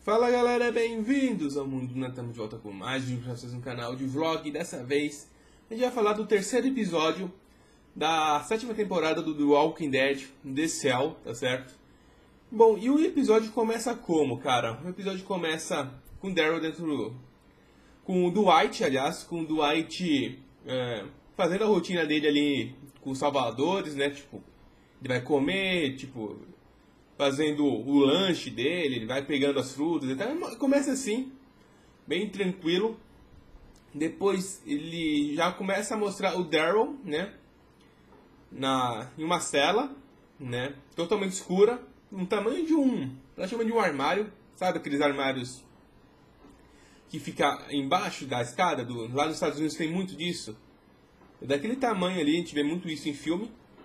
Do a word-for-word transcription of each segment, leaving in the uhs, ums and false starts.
Fala galera, bem-vindos ao mundo. Nós estamos de volta com mais vídeos para vocês no canal de vlog. Dessa vez a gente vai falar do terceiro episódio da sétima temporada do The Walking Dead, The Cell, tá certo? Bom, e o episódio começa como, cara? O episódio começa com o Daryl dentro do... com o Dwight, aliás, com o Dwight é, fazendo a rotina dele ali com os salvadores, né? Tipo, ele vai comer, tipo... fazendo o lanche dele, ele vai pegando as frutas, então começa assim, bem tranquilo. Depois ele já começa a mostrar o Daryl, né, na, em uma cela, né, totalmente escura, no tamanho de um, praticamente de um armário, sabe aqueles armários que fica embaixo da escada, do, lá nos Estados Unidos tem muito disso, daquele tamanho ali, a gente vê muito isso em filme.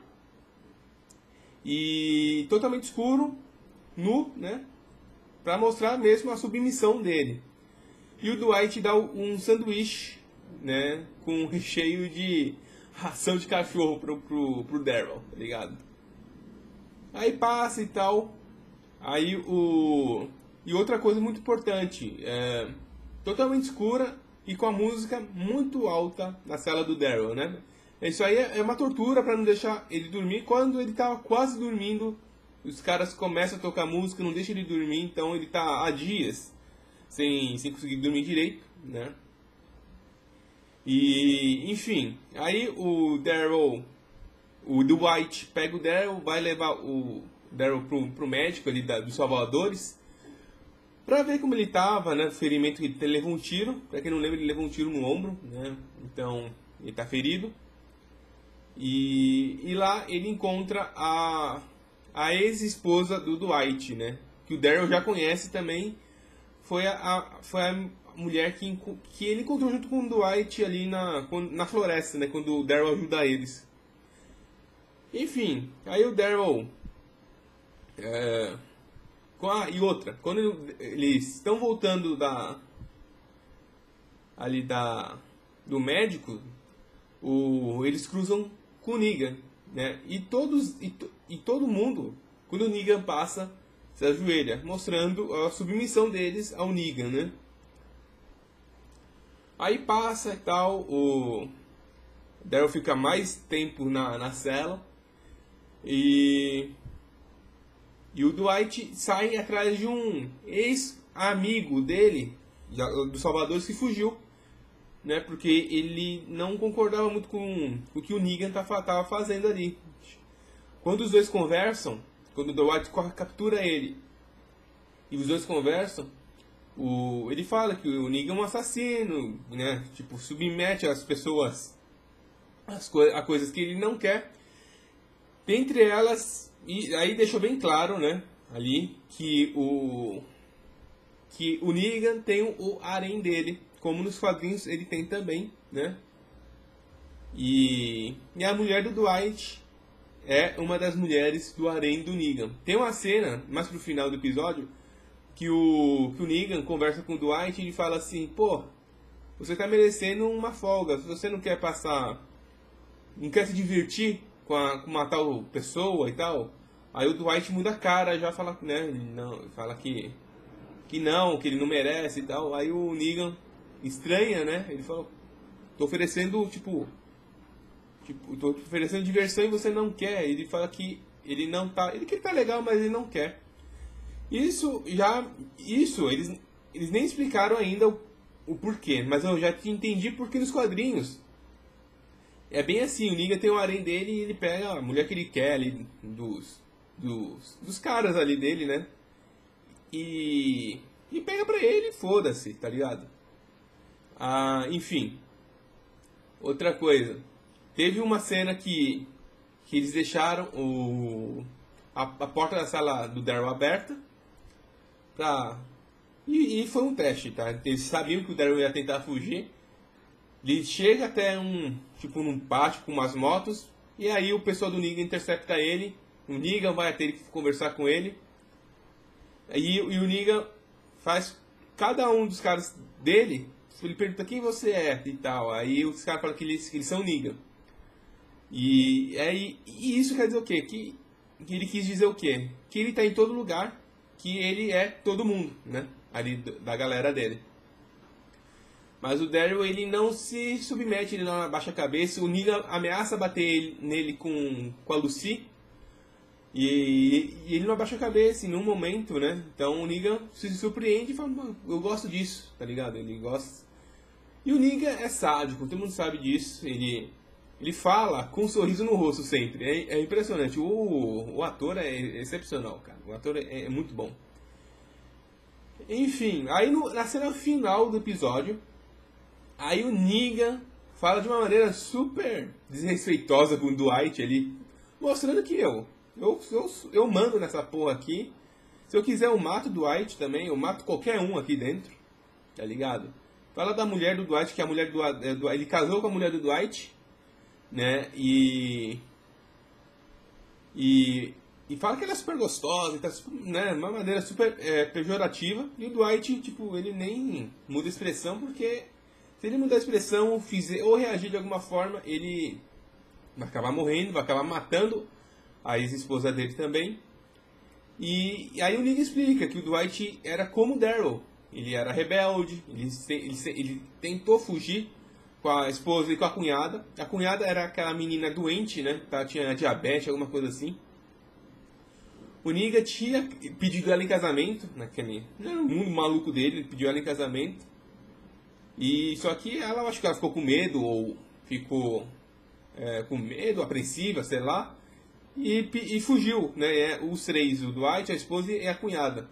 E totalmente escuro, nu, né? Pra mostrar mesmo a submissão dele. E o Dwight dá um sanduíche, né? Com um recheio de ração de cachorro pro, pro, pro Daryl, tá ligado? Aí passa e tal. Aí o... E outra coisa muito importante. É... Totalmente escura e com a música muito alta na cela do Daryl, né? Isso aí é uma tortura para não deixar ele dormir. Quando ele tava quase dormindo, os caras começam a tocar música, não deixa ele dormir, então ele tá há dias sem, sem conseguir dormir direito, né? E, enfim, aí o Daryl, o Dwight pega o Daryl, vai levar o Daryl pro, pro médico ali da, dos Salvadores, pra ver como ele tava, né? Ferimento que ele levou um tiro, pra quem não lembra, ele levou um tiro no ombro, né? Então, ele tá ferido. E, e lá ele encontra a, a ex-esposa do Dwight, né? Que o Daryl já conhece também. Foi a, a, foi a mulher que, que ele encontrou junto com o Dwight ali na, na floresta, né? Quando o Daryl ajuda eles. Enfim, aí o Daryl... É, com a, e outra, quando ele, eles estão voltando da... ali da... do médico, o, eles cruzam com o Negan, né? E todos e, to, e todo mundo, quando o Negan passa, se ajoelha, mostrando a submissão deles ao Negan, né? Aí passa e tal, o Daryl fica mais tempo na, na cela e e o Dwight sai atrás de um ex-amigo dele, do Salvador, que fugiu, né, porque ele não concordava muito com, com o que o Negan estava fazendo ali. Quando os dois conversam, quando o Dwight captura ele e os dois conversam, o, ele fala que o Negan é um assassino, né, tipo, submete as pessoas as co a coisas que ele não quer. Dentre elas, e aí deixou bem claro, né, ali, que o, que o Negan tem o harém dele, como nos quadrinhos ele tem também, né? E, e a mulher do Dwight é uma das mulheres do harém do Negan. Tem uma cena, mais pro final do episódio, que o, que o Negan conversa com o Dwight e ele fala assim: pô, você tá merecendo uma folga, se você não quer passar, não quer se divertir com, a, com uma tal pessoa e tal. Aí o Dwight muda a cara, já fala, né? Não, fala que, que não, que ele não merece e tal. Aí o Negan estranha, né? Ele falou, tô oferecendo, tipo, tipo, tô oferecendo diversão e você não quer. Ele fala que ele não tá, ele quer tá legal, mas ele não quer. Isso já, isso, eles, eles nem explicaram ainda o, o porquê, mas eu já entendi porque nos quadrinhos é bem assim, o Negan tem o harém dele e ele pega a mulher que ele quer ali, dos, dos, dos caras ali dele, né? E, e pega pra ele, foda-se, tá ligado? Ah, enfim, outra coisa, teve uma cena que, que eles deixaram o, a, a porta da sala do Daryl aberta pra, e, e foi um teste, tá? Eles sabiam que o Daryl ia tentar fugir. Ele chega até um, tipo, num pátio com umas motos, e aí o pessoal do Negan intercepta ele, o Negan vai ter que conversar com ele, e, e o Negan faz cada um dos caras dele. Ele pergunta quem você é e tal. Aí os caras falam que eles, que eles são Negan. E, é, e, e isso quer dizer o quê? Que, que ele quis dizer o quê? Que ele está em todo lugar que ele é todo mundo, né? Ali da galera dele. Mas o Daryl, ele não se submete, ele não abaixa a cabeça. O Negan ameaça bater ele, nele com, com a Lucy. E, e ele não abaixa a cabeça em nenhum momento, né? Então o Negan se surpreende e fala, eu gosto disso, tá ligado? Ele gosta. E o Negan é sádico, todo mundo sabe disso. Ele, ele fala com um sorriso no rosto sempre. É, é impressionante. O, o ator é excepcional, cara. O ator é, é muito bom. Enfim, aí no, na cena final do episódio, aí o Negan fala de uma maneira super desrespeitosa com o Dwight ali, mostrando que eu, eu, eu, eu mando nessa porra aqui. Se eu quiser eu mato o Dwight também, eu mato qualquer um aqui dentro, tá ligado? Fala da mulher do Dwight, que a mulher do, do ele casou com a mulher do Dwight, né, e... E... E fala que ela é super gostosa, tá, né, de uma maneira super é, pejorativa. E o Dwight, tipo, ele nem muda a expressão, porque se ele mudar a expressão fizer, ou reagir de alguma forma, ele vai acabar morrendo, vai acabar matando a ex-esposa dele também. E, e aí o Negan explica que o Dwight era como o Daryl. Ele era rebelde, ele, ele, ele tentou fugir com a esposa e com a cunhada. A cunhada era aquela menina doente, né, tá, tinha diabetes, alguma coisa assim. O Negan tinha pedido ela em casamento, naquele no mundo maluco dele, ele pediu ela em casamento. E só que ela, acho que ela ficou com medo, ou ficou é, com medo, apreensiva, sei lá, e, e fugiu, né? Os três, o Dwight, a esposa e a cunhada.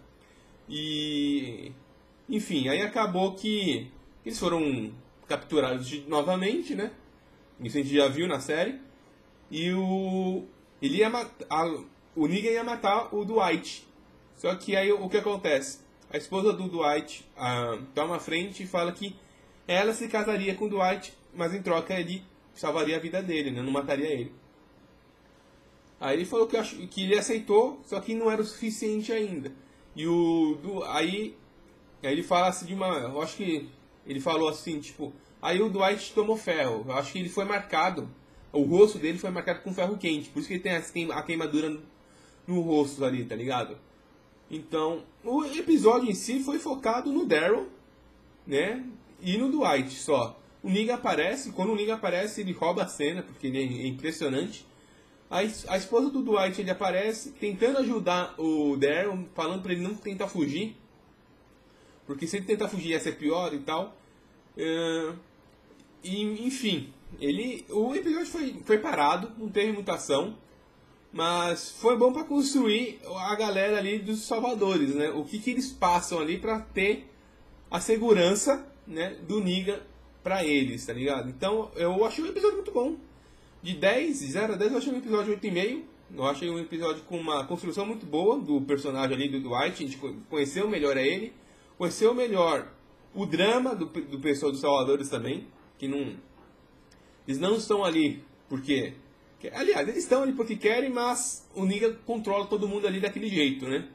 E, enfim, aí acabou que eles foram capturados de, novamente, né? Isso a gente já viu na série. E o ele ia matar, o Negan ia matar o Dwight. Só que aí o que acontece? A esposa do Dwight ah, toma a frente e fala que ela se casaria com o Dwight, mas em troca ele salvaria a vida dele, né? Não mataria ele. Aí ele falou que, ach... que ele aceitou, só que não era o suficiente ainda. E o do... aí... aí ele fala assim de uma, eu acho que ele falou assim, tipo, aí o Dwight tomou ferro. Eu acho que ele foi marcado, o rosto dele foi marcado com ferro quente, por isso que ele tem a queimadura no, no rosto ali, tá ligado? Então, o episódio em si foi focado no Daryl, né? E no Dwight só. O Negan aparece, quando o Negan aparece, ele rouba a cena, porque ele é impressionante. A, a esposa do Dwight, ele aparece tentando ajudar o Daryl, falando pra ele não tentar fugir, porque se ele tentar fugir ia ser pior e tal. Uh, e, enfim, ele, o episódio foi, foi parado, não teve muita ação, mas foi bom para construir a galera ali dos salvadores, né? O que, que eles passam ali para ter a segurança, né, do Negan para eles, tá ligado? Então eu achei um episódio muito bom. De dez, zero a dez, eu achei um episódio oito e meio. Eu achei um episódio com uma construção muito boa do personagem ali do Dwight. A gente conheceu melhor a ele, conheceu melhor o drama do, do pessoal dos salvadores também, que não, eles não estão ali porque... Aliás, eles estão ali porque querem, mas o Negan controla todo mundo ali daquele jeito, né?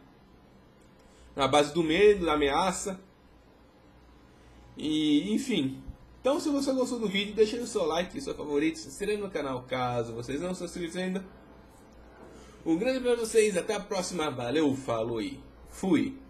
Na base do medo, da ameaça. E, enfim. Então, se você gostou do vídeo, deixa aí o seu like, seu favorito, se inscreva no canal caso vocês não são inscritos ainda. Um grande beijo pra vocês, até a próxima, valeu, falou e fui!